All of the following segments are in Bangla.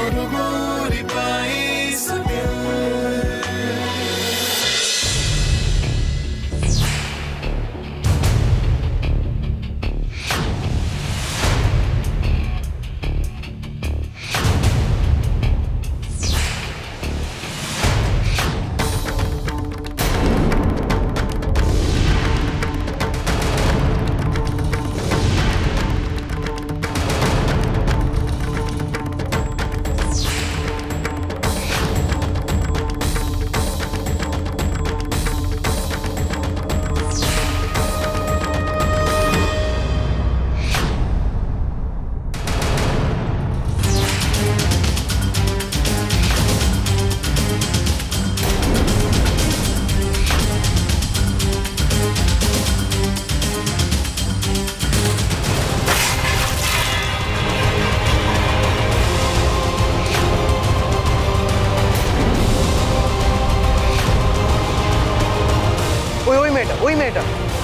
ওই মেয়েটা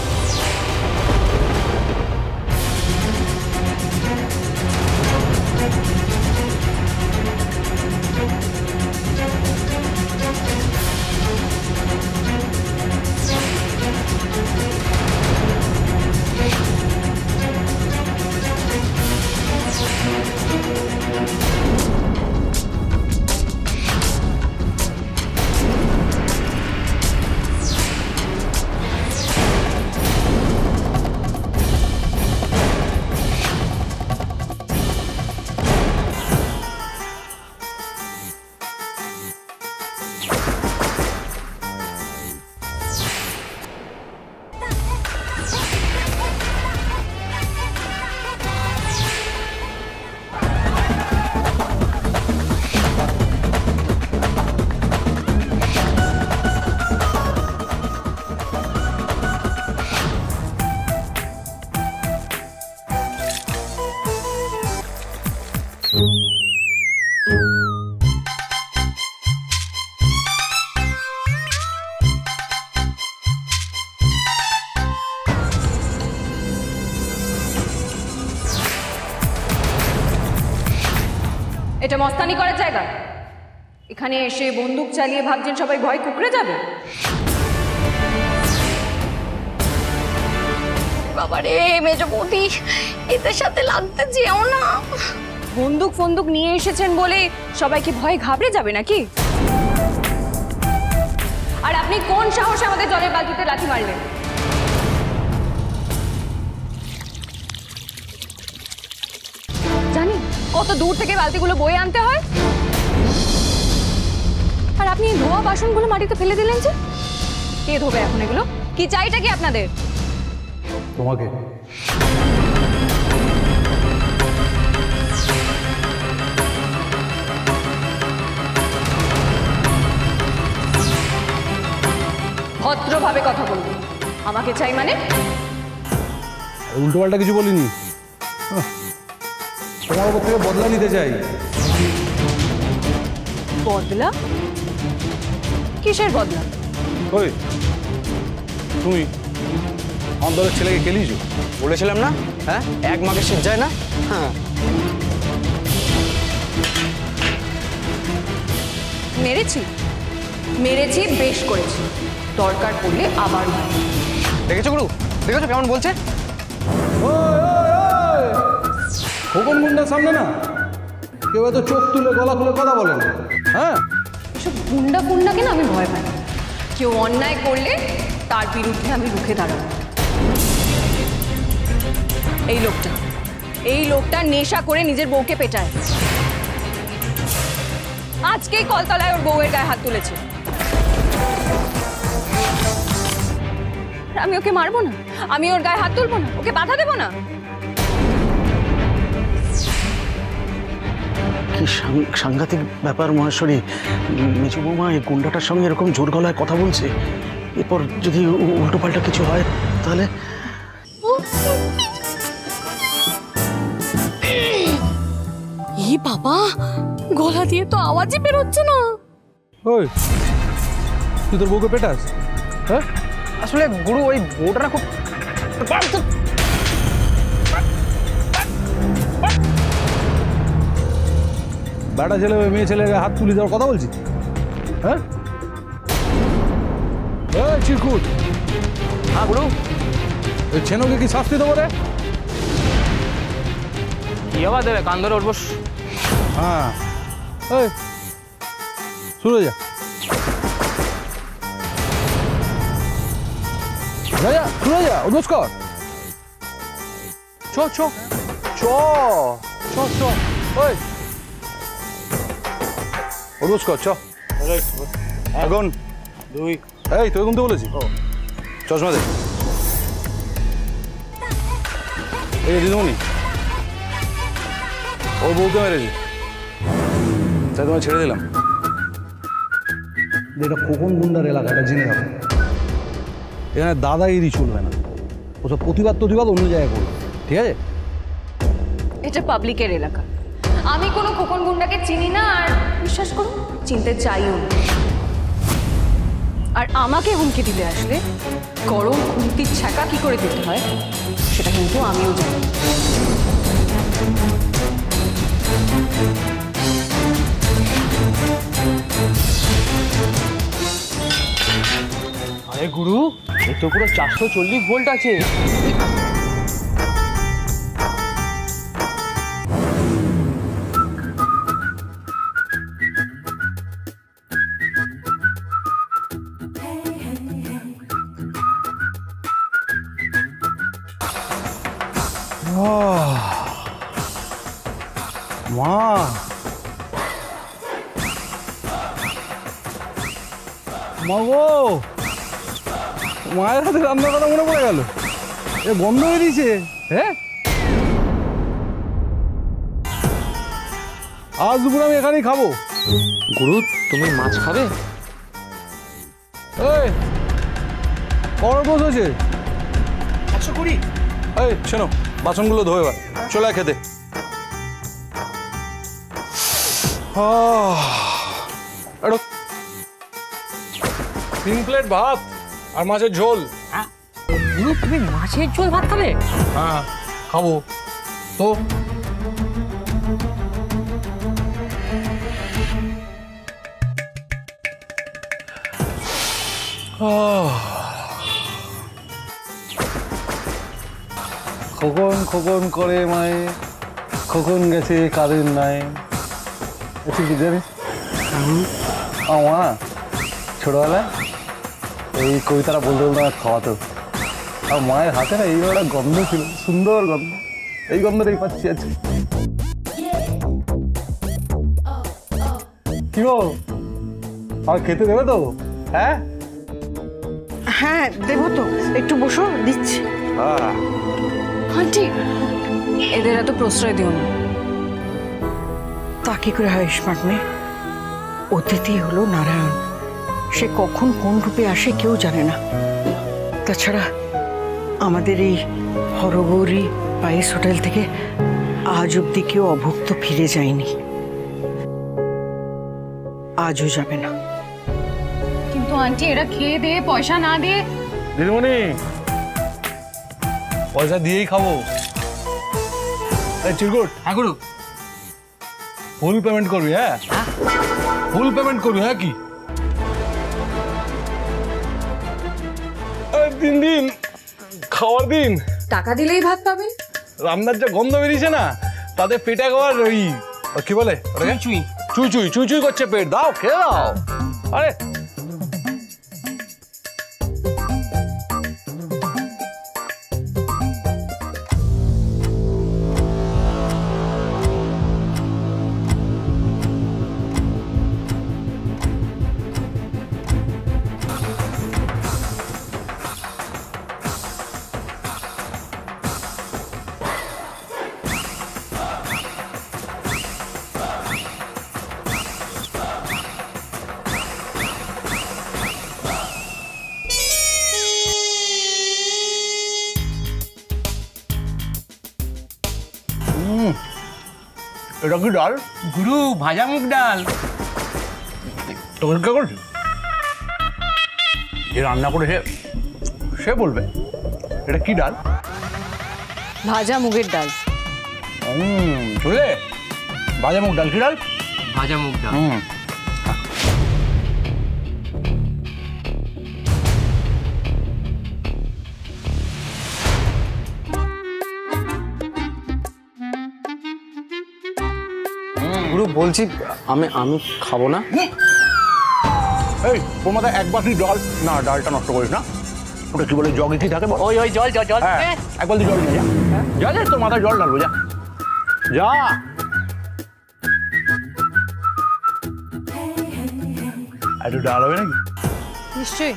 এটা মস্তানি করার জায়গা? এখানে এসে বন্দুক চালিয়ে ভাবছেন সবাই ভয় কুকড়ে যাবে? বাবারে মেজো বৌদি, এদের সাথে লাগতে যেও না। বন্দুক ফন্দুক নিয়ে এসেছেন বলে সবাইকে ভয় ঘাবড়ে যাবে নাকি? আর আপনি কোন সাহসে আমাদের জলের বালতিতে লাথি মারলেন? জানি কত দূর থেকে বালতিগুলো বয়ে আনতে হয়। আর আপনি ধোয়া বাসনগুলো মাটিতে ফেলে দিলেন যে? কে ধোবে এখন এগুলো? কি চাইটা কি আপনাদের? তোমাকে। ভদ্রভাবে কথা বলুন। আমাকে চাই মানে? উল্টো পাল্টা কিছু বলিনি, তোমার উপর থেকে বদলা নিতে চাই। বদলা? কিসের বদলা? ওই তুমি আমার দলের ছেলেকে খেলিয়েছো, বলেছিলাম না? হ্যাঁ, এক মাকে শীত যায় না। হ্যাঁ, মেরেছি মেরেছি, বেশ করেছি। দরকার পড়লে আবার দেখেছো গুরু, দেখেছো কেমন বলছে? খোকন মুন্ডার সামনে না কেউ এত চোখ তুলে গলা খুলে কথা বলে না। হ্যাঁ, এসব গুন্ডা ফুন্ডাকে না আমি ভয় পাই। কেউ অন্যায় করলে তার বিরুদ্ধে আমি রুখে দাঁড়াবো। এই লোকটা নেশা করে নিজের বউকে পেটায়। আজকেই কলতলায় ওর বউয়ের গায়ে হাত তুলেছে। আমি ওকে মারবো না, আমি ওর গায়ে হাত তুলবো না, ওকে বাধা দেবো না। কি সাংঘাতিক ব্যাপার মহেশ্বরী। মেজো বৌমা এই গুন্ডাটার সঙ্গে এরকম জোর গলায় কথা বলছে। এরপর যদি উল্টো পাল্টা কিছু হয় তাহলে? এই বাবা, গলা দিয়ে তো আওয়াজই বেরোচ্ছে না। ওই তুই তোর বউকে পেটাস? হ্যাঁ, আসলে গুরু ওই বউটা খুব বেটা ছেলে মেয়ে ছেলেকে হাত তুলে দেওয়ার কথা বলছি? হ্যাঁ চিরকুট, হ্যাঁ গুরু। ওই ছেনকে কি শাস্তি দেবো রে? কি আবার দেবে, কান ধরে উঠবো। হ্যাঁ এই শুরু যা যা শুরু যা উদ্বোস কর। চ চ চ চ চ ওই উদ্বোস কর চ। এখন দুই এই তুই ঘুমতে বলেছি। চশমা দে। এই দিদিমণি ও বউকে মেরেছি, তাই তোমায় ছেড়ে দিলাম। এটা খোকন গুন্ডার এলাকাটা জেনে রাখো, এখানে দাদাগিরি চলবে না। ওসব প্রতিবাদ অন্য জায়গায় করবে, ঠিক আছে? এটা পাবলিকের এলাকা, আমি কোনো খোকন গুন্ডাকে চিনি না, আর বিশ্বাস করুন চিনতে চাইও না। আর আমাকে হুমকি দিতে আসলে গরম খুন্তির ছ্যাঁকা কি করে দিতে হয় সেটা কিন্তু আমিও জানি। আরে গুরু, এ তো পুরো 440 ভোল্ট আছে। মা মাগো, মায়ের হাতে রান্না করা মনে পড়ে গেল। এ গন্ধ বেরিয়েছে। হ্যাঁ আজ দুপুরে আমি এখানেই খাবো। গুরু, তুমি মাছ খাবে? এই কড় বসেছে 120। এই শোনো, বাসনগুলো ধোয়ে এবার চলে আয় খেতে। 3 প্লেট ভাত আর মাছের ঝোল। গুরু, তুমি মাছের ঝোল ভাত খাবে? হ্যাঁ খাবো তো। খোকন খোকন করে মায়ে, খোকন গেছে কারেন্ট নাই। তুই কি জানিস? আমার ছোটবেলায় এই কবিতাটা বলতে বলতে আমার খাওয়াতো। আর মায়ের হাতে না এইবার একটা গন্ধ ছিল, সুন্দর গন্ধ। এই গন্ধটাই পাচ্ছি আছে। কি গো, আর খেতে দেবে তো? হ্যাঁ হ্যাঁ দেবো তো, একটু বসো, দিচ্ছি। আন্টি, এদের এত প্রশ্রয় দিও না। তা কি করে হয় স্মার্ট মেয়ে? অতিথি হলো নারায়ণ, সে কখন কোন রূপে আসে কেউ জানে না। তাছাড়া আমাদের এই হরগৌরী পায়েস হোটেল থেকে আজ অব্দি কেউ অভুক্ত ফিরে যায়নি, আজও যাবে না। কিন্তু আন্টি, এরা খেয়ে দিয়ে পয়সা না দিয়ে। দিদিমণি, পয়সা দিয়েই খাবো। এই চিরকুট। হ্যাঁ গুরু। ফুল পেমেন্ট করবি? হ্যাঁ ফুল পেমেন্ট করবি। হ্যাঁ কি দিন দিন খাওয়ার দিন টাকা দিলেই ভাত পাবেন? রান্নার যা গন্ধ বেরিয়েছে না, তাতে পেটে খাওয়ার ওই কি বলে চুই চুই চুই চুই চুই করছে পেট। দাও খেয়ে দাও। আরে এটা কি ডাল? গুরু, ভাজা মুগ ডাল। তোকে কে করছিস? যে রান্না করে সে বলবে এটা কি ডাল। ভাজা মুগের ডাল। বুঝলে, ভাজা মুগ ডাল। কি ডাল? ভাজা মুগ ডাল। গুরু বলছি আমি আমি খাবো না। এই ওর মাথায় এক বাটি জল না, ডালটা নষ্ট করিস না। ওটা কি বলে, জগে কি থাকে? ওই ওই জল জল জল। হ্যাঁ, এক বালতি জল নিয়ে যা, যা তোর মাথায় জল ঢালবো, যা যা। একটু ডাল হবে নাকি? নিশ্চয়ই।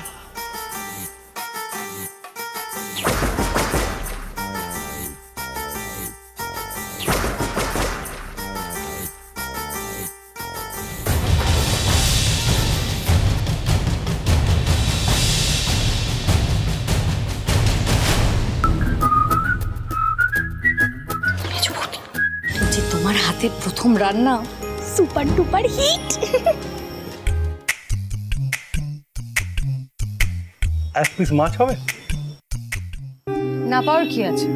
তোমার হাতের প্রথম রান্না সুপার ডুপার হিট। এক পিস মাছ হবে? না পাওয়ার কি আছে?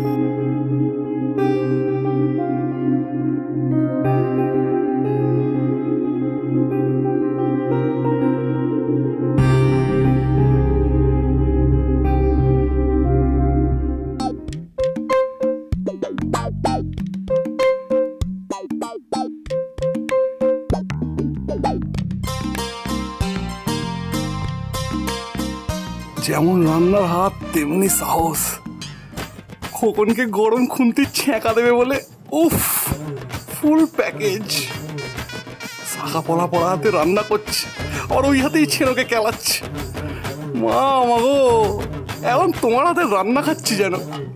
যেমন রান্নার হাত তেমনি সাহস। খোকনকে গরম খুন্তি ছ্যাঁকা দেবে বলে উফ, ফুল প্যাকেজ। শাখা পলা পড়া হাতে রান্না করছে, আর ওই হাতেই ছেনোকে কেলাচ্ছে। মা মাগো, এখন তোমার হাতে রান্না খাচ্ছি যেন।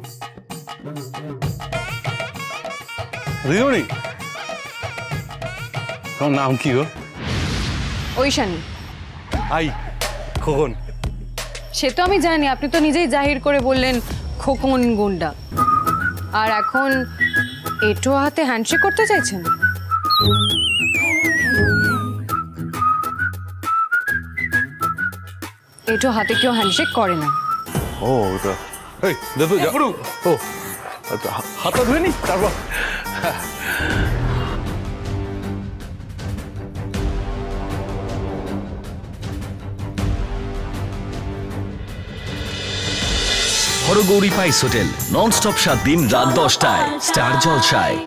দিদিমণি, তোমার নাম কি গো? ঐশানী। আই খোকন। সে তো আমি জানি, আপনি তো নিজেই জাহির করে বললেন খোকন গুন্ডা। আর এখন এটো হাতে হ্যান্ডশেক করতে চাইছেন? এটো হাতে কেউ হ্যান্ডশেক করে না। ও ওটা, এই দেখো যা। ও আচ্ছা, হাতটা ধুয়ে নি তারপর। হরগৌরী পাইস হোটেল, নন স্টপ 7 দিন রাত 10টায়, স্টার জলসায়।